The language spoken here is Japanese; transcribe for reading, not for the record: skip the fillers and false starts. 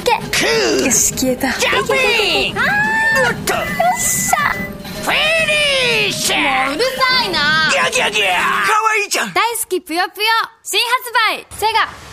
け。よし、消えた。 ジャンピング。 よっしゃ。 フィニッシュ。 もううるさいな。 ギャギャギャ。かわいいじゃん。 大好きぷよぷよ新発売セガ